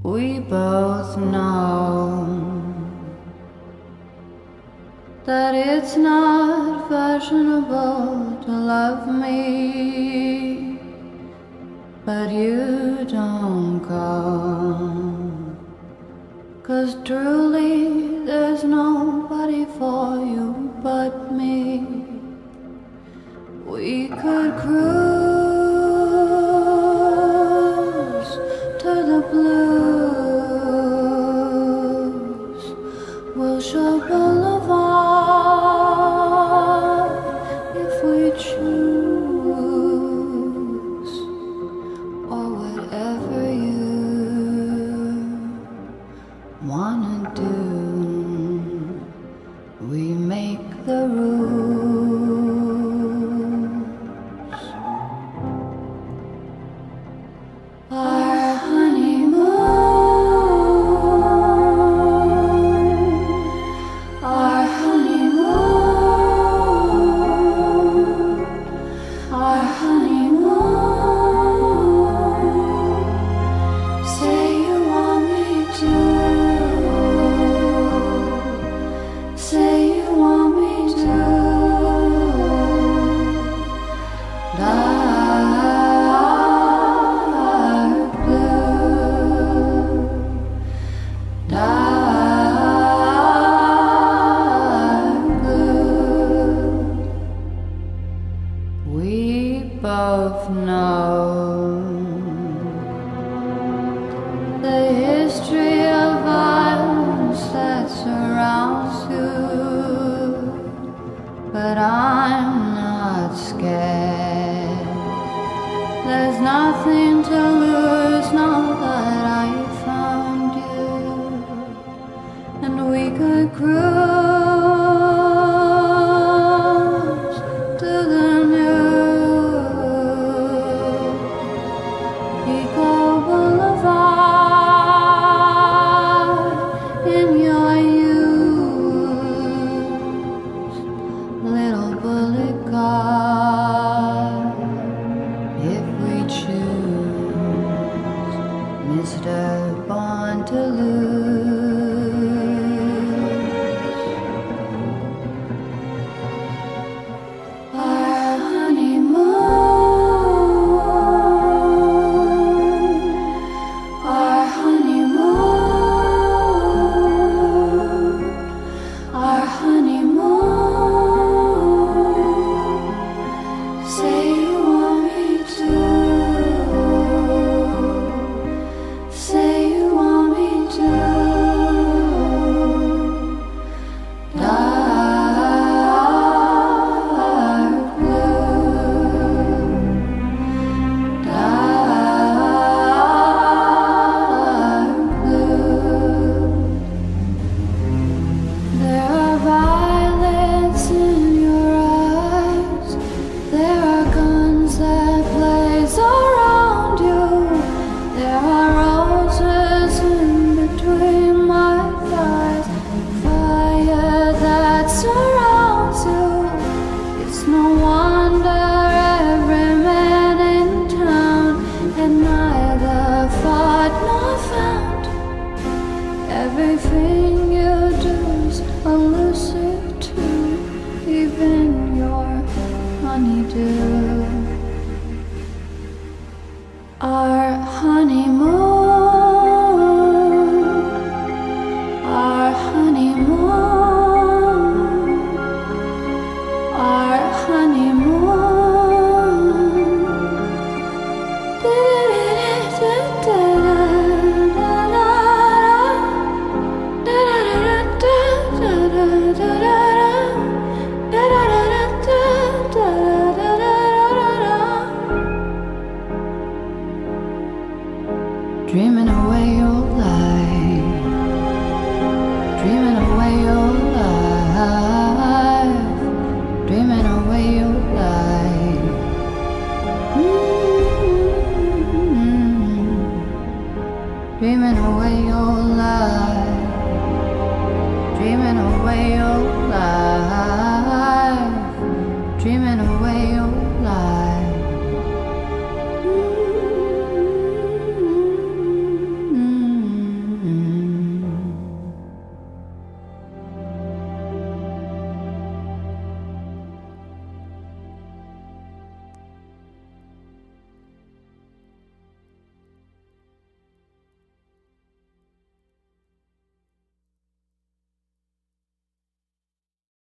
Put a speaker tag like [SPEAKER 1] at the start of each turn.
[SPEAKER 1] We both know that it's not fashionable to love me, but you don't come, 'cause truly there's nobody for you but me. We could cruise to the blues, Wilshire Boulevard, if we choose, or whatever you wanna do. We make the rules. Our honeymoon, our honeymoon, our honeymoon. Say you want me to, say you want me to. Dark blue, dark blue. We both know the history of violence that surrounds you, but I'm not scared. There's nothing to lose now that I found you, and we could cruise to the new Eco Boulevard in your youth, little bullet car, if we choose, Mr. Born to Lose. Our honeymoon, our honeymoon, our honeymoon. Say you want me to, say you want me to. Dark blue, dark blue. There are violets in your eyes, there are guns that blaze around you, there are roses in between my thighs, fire that surrounds you. It's no wonder every man in town had neither fought nor found. Everything you do's elusive too, even your honeydew. Our honeymoon, our honeymoon, our honeymoon. Dreaming away your life, dreaming away your life, dreaming away your life. Dreaming away your life, dreaming away your life, dreaming away your life.